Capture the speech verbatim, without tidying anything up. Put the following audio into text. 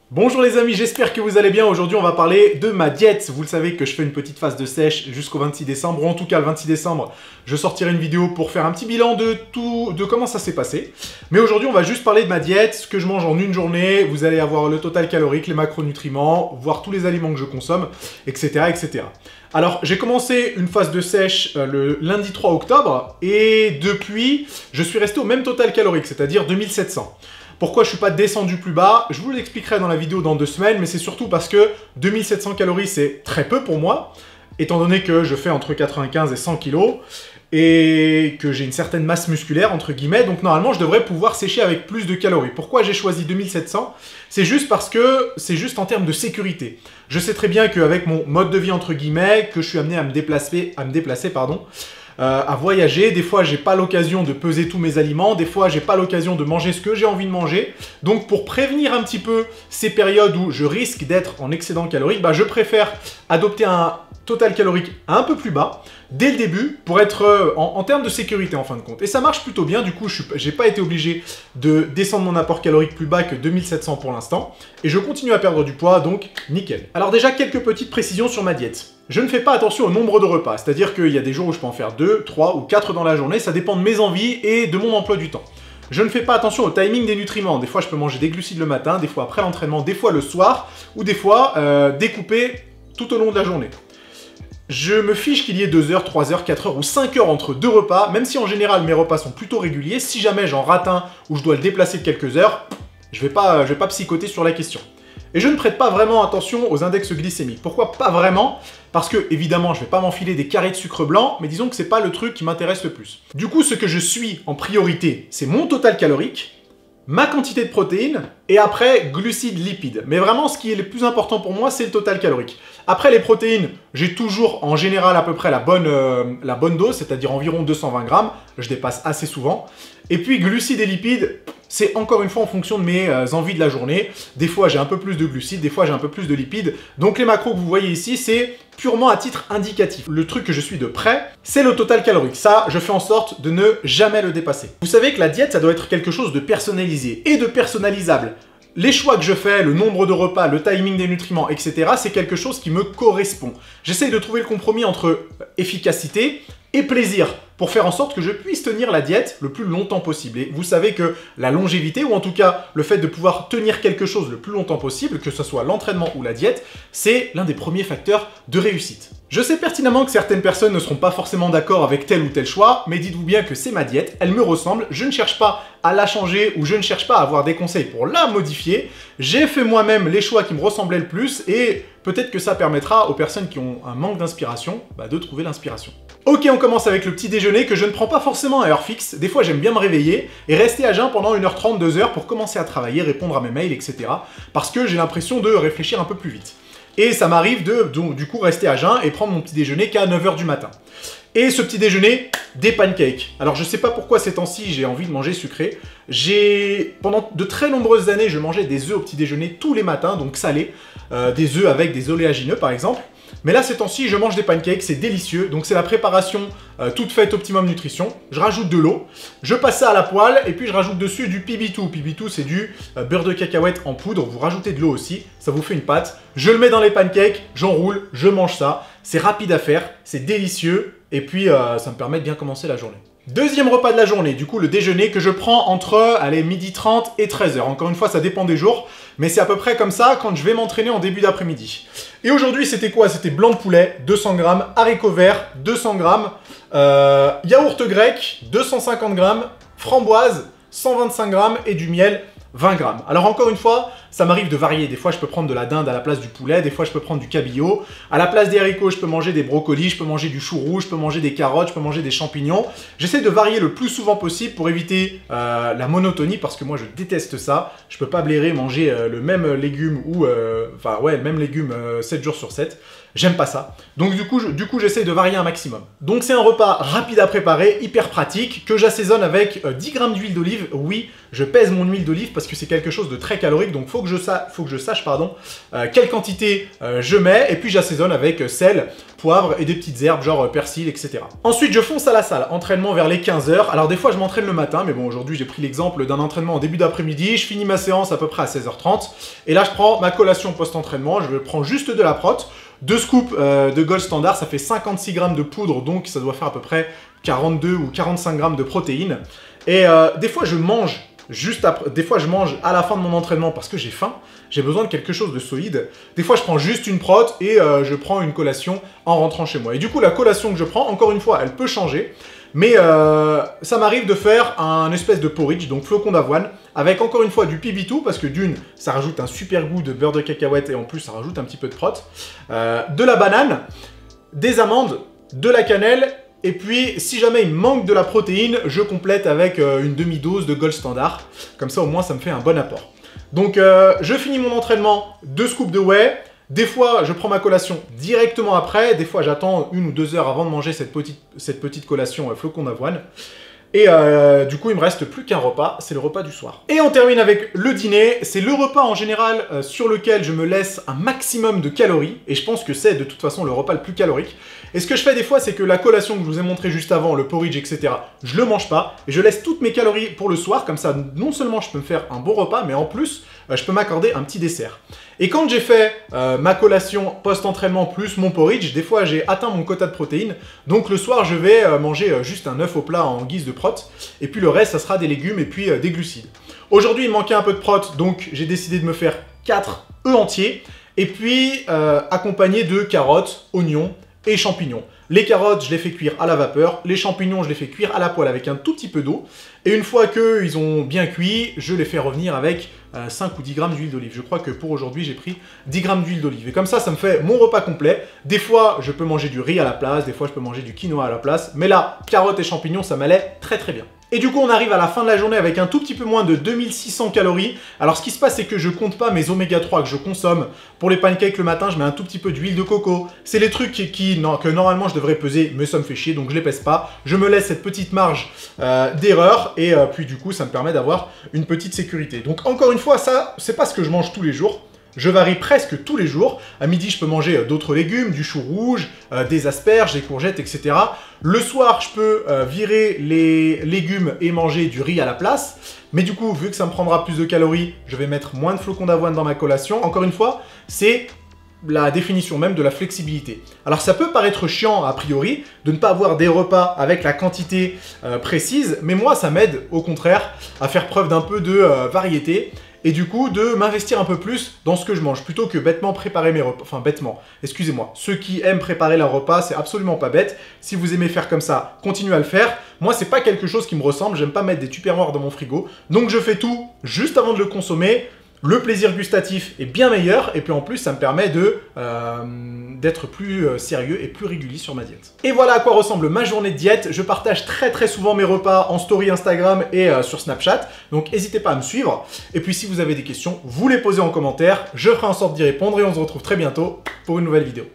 Bonjour les amis, j'espère que vous allez bien. Aujourd'hui on va parler de ma diète. Vous le savez que je fais une petite phase de sèche jusqu'au vingt-six décembre, ou en tout cas le vingt-six décembre, je sortirai une vidéo pour faire un petit bilan de tout, de comment ça s'est passé. Mais aujourd'hui on va juste parler de ma diète, ce que je mange en une journée. Vous allez avoir le total calorique, les macronutriments, voir tous les aliments que je consomme, et cetera et cetera. Alors j'ai commencé une phase de sèche euh, le lundi trois octobre et depuis je suis resté au même total calorique, c'est-à-dire deux mille sept cents. Pourquoi je ne suis pas descendu plus bas? Je vous l'expliquerai dans la vidéo dans deux semaines, mais c'est surtout parce que deux mille sept cents calories, c'est très peu pour moi, étant donné que je fais entre quatre-vingt-quinze et cent kilos, et que j'ai une certaine masse musculaire, entre guillemets, donc normalement, je devrais pouvoir sécher avec plus de calories. Pourquoi j'ai choisi deux mille sept cents? C'est juste parce que c'est juste en termes de sécurité. Je sais très bien qu'avec mon mode de vie, entre guillemets, que je suis amené à me déplacer, à me déplacer, pardon, Euh, à voyager, des fois j'ai pas l'occasion de peser tous mes aliments, des fois j'ai pas l'occasion de manger ce que j'ai envie de manger, donc pour prévenir un petit peu ces périodes où je risque d'être en excédent calorique, bah, je préfère adopter un total calorique un peu plus bas dès le début pour être euh, en, en termes de sécurité en fin de compte. Et ça marche plutôt bien, du coup je n'ai pas été obligé de descendre mon apport calorique plus bas que deux mille sept cents pour l'instant, et je continue à perdre du poids, donc nickel. Alors déjà quelques petites précisions sur ma diète. Je ne fais pas attention au nombre de repas, c'est-à-dire qu'il y a des jours où je peux en faire deux, trois ou quatre dans la journée, ça dépend de mes envies et de mon emploi du temps. Je ne fais pas attention au timing des nutriments, des fois je peux manger des glucides le matin, des fois après l'entraînement, des fois le soir, ou des fois euh, découpé tout au long de la journée. Je me fiche qu'il y ait deux heures, trois heures, quatre heures ou cinq heures entre deux repas, même si en général mes repas sont plutôt réguliers, si jamais j'en rate un ou je dois le déplacer de quelques heures, je ne vais pas, je vais pas psychoter sur la question. Et je ne prête pas vraiment attention aux index glycémiques. Pourquoi pas vraiment? Parce que, évidemment, je ne vais pas m'enfiler des carrés de sucre blanc, mais disons que c'est pas le truc qui m'intéresse le plus. Du coup, ce que je suis en priorité, c'est mon total calorique, ma quantité de protéines, et après, glucides, lipides. Mais vraiment, ce qui est le plus important pour moi, c'est le total calorique. Après, les protéines, j'ai toujours, en général, à peu près la bonne, euh, la bonne dose, c'est-à-dire environ deux cent vingt grammes. Je dépasse assez souvent. Et puis, glucides et lipides, c'est encore une fois en fonction de mes euh, envies de la journée. Des fois, j'ai un peu plus de glucides, des fois, j'ai un peu plus de lipides. Donc, les macros que vous voyez ici, c'est purement à titre indicatif. Le truc que je suis de près, c'est le total calorique. Ça, je fais en sorte de ne jamais le dépasser. Vous savez que la diète, ça doit être quelque chose de personnalisé et de personnalisable. Les choix que je fais, le nombre de repas, le timing des nutriments, et cetera, c'est quelque chose qui me correspond. J'essaye de trouver le compromis entre efficacité et plaisir pour faire en sorte que je puisse tenir la diète le plus longtemps possible. Et vous savez que la longévité, ou en tout cas le fait de pouvoir tenir quelque chose le plus longtemps possible, que ce soit l'entraînement ou la diète, c'est l'un des premiers facteurs de réussite. Je sais pertinemment que certaines personnes ne seront pas forcément d'accord avec tel ou tel choix, mais dites-vous bien que c'est ma diète, elle me ressemble, je ne cherche pas à la changer ou je ne cherche pas à avoir des conseils pour la modifier. J'ai fait moi-même les choix qui me ressemblaient le plus et peut-être que ça permettra aux personnes qui ont un manque d'inspiration bah, de trouver l'inspiration. Ok, on commence avec le petit déjeuner que je ne prends pas forcément à heure fixe. Des fois, j'aime bien me réveiller et rester à jeun pendant une heure trente, deux heures pour commencer à travailler, répondre à mes mails, et cetera. Parce que j'ai l'impression de réfléchir un peu plus vite. Et ça m'arrive de, donc, du coup, rester à jeun et prendre mon petit déjeuner qu'à neuf heures du matin. Et ce petit déjeuner, des pancakes. Alors, je sais pas pourquoi ces temps-ci, j'ai envie de manger sucré. J'ai, pendant de très nombreuses années, je mangeais des œufs au petit déjeuner tous les matins, donc salés. Euh, des œufs avec des oléagineux, par exemple. Mais là, ces temps-ci, je mange des pancakes, c'est délicieux. Donc, c'est la préparation euh, toute faite Optimum Nutrition. Je rajoute de l'eau, je passe ça à la poêle et puis je rajoute dessus du P B deux. P B deux, c'est du euh, beurre de cacahuète en poudre. Vous rajoutez de l'eau aussi, ça vous fait une pâte. Je le mets dans les pancakes, j'enroule, je mange ça. C'est rapide à faire, c'est délicieux et puis euh, ça me permet de bien commencer la journée. Deuxième repas de la journée, du coup le déjeuner que je prends entre allez, midi trente et treize heures. Encore une fois, ça dépend des jours, mais c'est à peu près comme ça quand je vais m'entraîner en début d'après-midi. Et aujourd'hui, c'était quoi? C'était blanc de poulet, deux cents grammes, haricots verts, deux cents grammes, euh, yaourt grec, deux cent cinquante grammes, framboise, cent vingt-cinq grammes et du miel, vingt grammes. Alors encore une fois, ça m'arrive de varier. Des fois, je peux prendre de la dinde à la place du poulet. Des fois, je peux prendre du cabillaud. À la place des haricots, je peux manger des brocolis. Je peux manger du chou rouge. Je peux manger des carottes. Je peux manger des champignons. J'essaie de varier le plus souvent possible pour éviter euh, la monotonie parce que moi, je déteste ça. Je peux pas blairer manger euh, le même légume ou... Euh, enfin, ouais, le même légume euh, sept jours sur sept. J'aime pas ça. Donc du coup, je, du coup, j'essaie de varier un maximum. Donc c'est un repas rapide à préparer, hyper pratique, que j'assaisonne avec euh, dix grammes d'huile d'olive. Oui, je pèse mon huile d'olive parce parce que c'est quelque chose de très calorique, donc faut que je, sa faut que je sache pardon, euh, quelle quantité euh, je mets, et puis j'assaisonne avec euh, sel, poivre et des petites herbes genre euh, persil, et cetera. Ensuite, je fonce à la salle, entraînement vers les quinze heures. Alors des fois, je m'entraîne le matin, mais bon, aujourd'hui, j'ai pris l'exemple d'un entraînement en début d'après-midi. Je finis ma séance à peu près à seize heures trente, et là, je prends ma collation post-entraînement. Je prends juste de la prot, deux scoops euh, de Gold Standard, ça fait cinquante-six grammes de poudre, donc ça doit faire à peu près quarante-deux ou quarante-cinq grammes de protéines. Et euh, des fois, je mange juste après, des fois je mange à la fin de mon entraînement parce que j'ai faim, j'ai besoin de quelque chose de solide. Des fois je prends juste une prot et euh, je prends une collation en rentrant chez moi. Et du coup la collation que je prends, encore une fois, elle peut changer, mais euh, ça m'arrive de faire un espèce de porridge, donc flocon d'avoine, avec encore une fois du P B deux, parce que d'une, ça rajoute un super goût de beurre de cacahuète et en plus ça rajoute un petit peu de prot, euh, de la banane, des amandes, de la cannelle. Et puis, si jamais il manque de la protéine, je complète avec euh, une demi-dose de Gold Standard. Comme ça, au moins, ça me fait un bon apport. Donc, euh, je finis mon entraînement, deux scoops de whey. Des fois, je prends ma collation directement après. Des fois, j'attends une ou deux heures avant de manger cette petite, cette petite collation euh, flocon d'avoine. Et euh, du coup, il me reste plus qu'un repas, c'est le repas du soir. Et on termine avec le dîner. C'est le repas en général euh, sur lequel je me laisse un maximum de calories. Et je pense que c'est de toute façon le repas le plus calorique. Et ce que je fais des fois, c'est que la collation que je vous ai montré juste avant, le porridge, et cetera, je le mange pas. Et je laisse toutes mes calories pour le soir. Comme ça, non seulement je peux me faire un bon repas, mais en plus, euh, je peux m'accorder un petit dessert. Et quand j'ai fait euh, ma collation post-entraînement plus mon porridge, des fois j'ai atteint mon quota de protéines. Donc le soir, je vais euh, manger euh, juste un œuf au plat en guise de prot. Et puis le reste, ça sera des légumes et puis euh, des glucides. Aujourd'hui, il manquait un peu de prot, donc j'ai décidé de me faire quatre œufs entiers. Et puis euh, accompagné de carottes, oignons et champignons. Les carottes, je les fais cuire à la vapeur. Les champignons, je les fais cuire à la poêle avec un tout petit peu d'eau. Et une fois qu'ils ont bien cuit, je les fais revenir avec euh, cinq ou dix grammes d'huile d'olive. Je crois que pour aujourd'hui, j'ai pris dix grammes d'huile d'olive. Et comme ça, ça me fait mon repas complet. Des fois, je peux manger du riz à la place. Des fois, je peux manger du quinoa à la place. Mais là, carottes et champignons, ça m'allait très très bien. Et du coup, on arrive à la fin de la journée avec un tout petit peu moins de deux mille six cents calories. Alors, ce qui se passe, c'est que je compte pas mes oméga trois que je consomme. Pour les pancakes le matin, je mets un tout petit peu d'huile de coco. C'est les trucs qui, qui, non, que normalement, je devrais peser, mais ça me fait chier, donc je les pèse pas. Je me laisse cette petite marge euh, d'erreur, et euh, puis du coup, ça me permet d'avoir une petite sécurité. Donc, encore une fois, ça, c'est pas ce que je mange tous les jours. Je varie presque tous les jours. À midi, je peux manger d'autres légumes, du chou rouge, euh, des asperges, des courgettes, et cetera. Le soir, je peux euh, virer les légumes et manger du riz à la place. Mais du coup, vu que ça me prendra plus de calories, je vais mettre moins de flocons d'avoine dans ma collation. Encore une fois, c'est la définition même de la flexibilité. Alors ça peut paraître chiant a priori de ne pas avoir des repas avec la quantité euh, précise, mais moi ça m'aide au contraire à faire preuve d'un peu de euh, variété et du coup de m'investir un peu plus dans ce que je mange plutôt que bêtement préparer mes repas. Enfin bêtement, excusez-moi. Ceux qui aiment préparer leur repas, c'est absolument pas bête. Si vous aimez faire comme ça, continuez à le faire. Moi c'est pas quelque chose qui me ressemble, j'aime pas mettre des tupperwares dans mon frigo. Donc je fais tout juste avant de le consommer. Le plaisir gustatif est bien meilleur et puis en plus ça me permet de euh, d'être plus euh, sérieux et plus régulier sur ma diète. Et voilà à quoi ressemble ma journée de diète. Je partage très très souvent mes repas en story Instagram et euh, sur Snapchat, donc n'hésitez pas à me suivre. Et puis si vous avez des questions, vous les posez en commentaire, je ferai en sorte d'y répondre et on se retrouve très bientôt pour une nouvelle vidéo.